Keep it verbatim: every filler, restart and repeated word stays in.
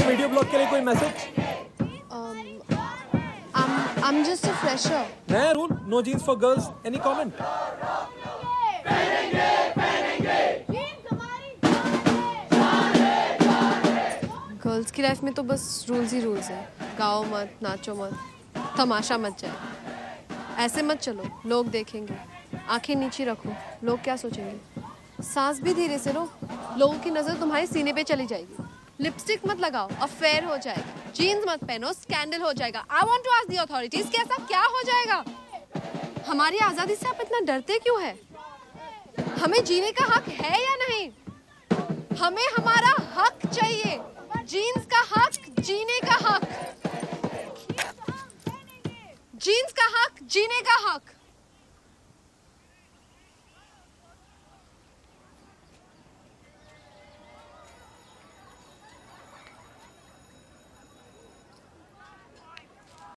Video blog के लिए कोई message? I'm I'm just a fresher. नया rule, no jeans for girls. Any comment? Girls की life में तो बस रूल्स ही रूल्स है। गाओ मत, नाचो मत, तमाशा मत जाए। ऐसे मत चलो, लोग देखेंगे। आंखें नीचे रखो, लोग क्या सोचेंगे। सांस भी धीरे से लो, लोगों की नजर तुम्हारे सीने पे चली जाएगी। लिपस्टिक मत लगाओ, अफेयर हो जाएगा। जीन्स मत पहनो, स्कैंडल हो जाएगा। I want to ask the authorities कि ऐसा क्या हो जाएगा? हमारी आजादी से आप इतना डरते क्यों है? हमें जीने का हक है या नहीं? हमें हमारा हक चाहिए। जीन्स का हक, जीने का हक। जीन्स का हक, जीने का हक।